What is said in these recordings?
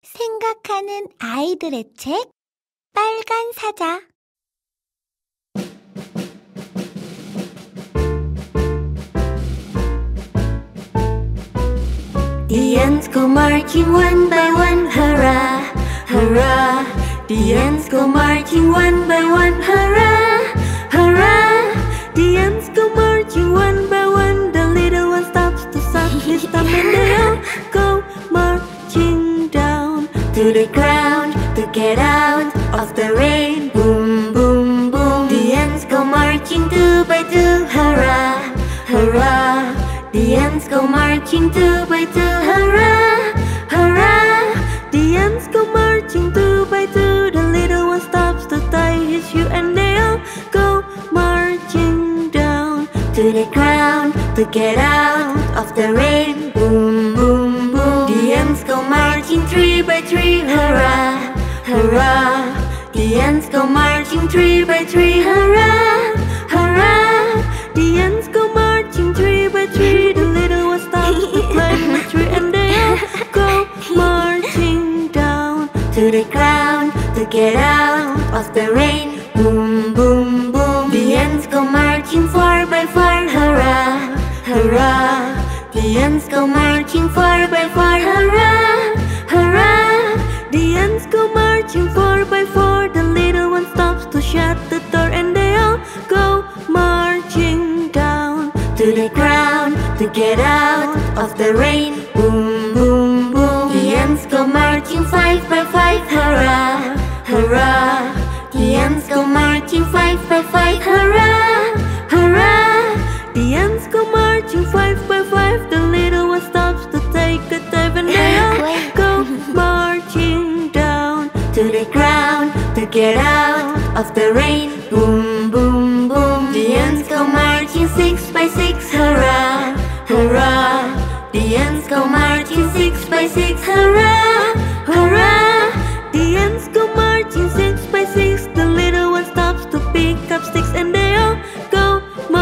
생각하는 아이들의 책 빨간 사자. The ants go marching one by one, hurrah, hurrah. The ants go marching one by one, hurrah, hurrah. The ants go marching one by one. The little one stops to suck his thumb, and they all go marching down to the ground to get out of the rain. Boom, boom, boom. The ants go marching two by two, hurrah, hurrah. The ants go marching two by two, hurrah, hurrah. The ants go marching two by two. The little one stops to tie his shoe, and they all go marching down to the ground to get out of the rain. Boom, boom, boom. The ants go marching three by three, hurrah, hurrah. The ants go marching three by three, hurrah, hurrah. The ants go marching three by three. The little one stops to climb a tree, and they all go marching down to the ground to get out of the rain. Boom, boom, boom. The ants go marching four by four, hurrah, hurrah. The ants go marching four by four, hurrah, hurrah. The ants go marching four by four. The little one stops to shut the door, and they all go marching down to the ground to get out of the rain. Boom, boom, boom. The ants go marching five by five, hurrah, hurrah. The ants go marching five by five, hurrah, hurrah. The ants go marching five by five. The little one stops to take a dive, and they all go marching down to the ground to get out of the rain. Boom, boom, boom. The ants go marching six by six, hurrah, hurrah. The ants go marching six by six, hurrah, hurrah. The ants go marching six by six. The little one stops to pick up sticks, and they all go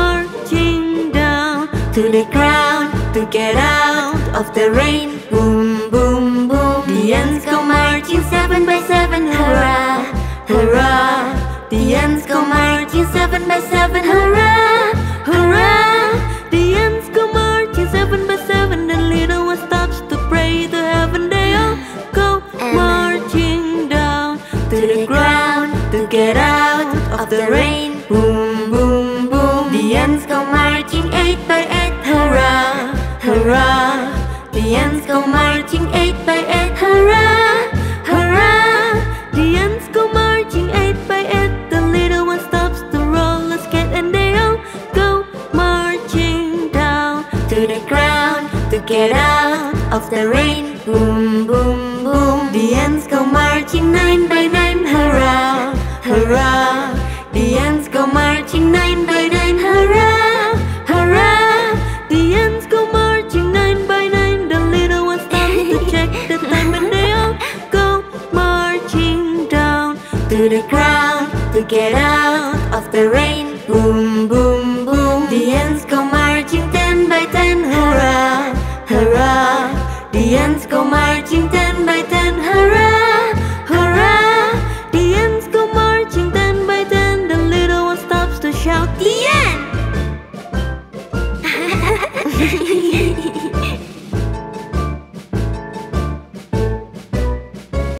marching down to the ground to get out of the rain. Boom, boom, boom. The ants go marching seven by seven, hurrah, hurrah. The ants go marching seven by seven, hurrah, hurrah. The ants go marching seven by seven. The little one stops to pray to heaven. They all go marching down to the ground to get out of the rain. Boom, boom, boom. The ants go marching eight by eight, hurrah, hurrah. The ants go marching eight by eight, hurrah, hurrah. The ants go marching eight by eight. The little one stops to roll a skate, and they all go marching down to the ground to get out of the rain. Boom, boom, boom. The ants go marching nine by nine, hurrah, hurrah. The ants go marching nine by nine, hurrah, hurrah. The ants go marching nine by nine. The little one stops to check the time, and they all go marching down to the ground to get out of the rain. Boom, boom, boom. The ants go marching ten by ten, hurrah, hurrah.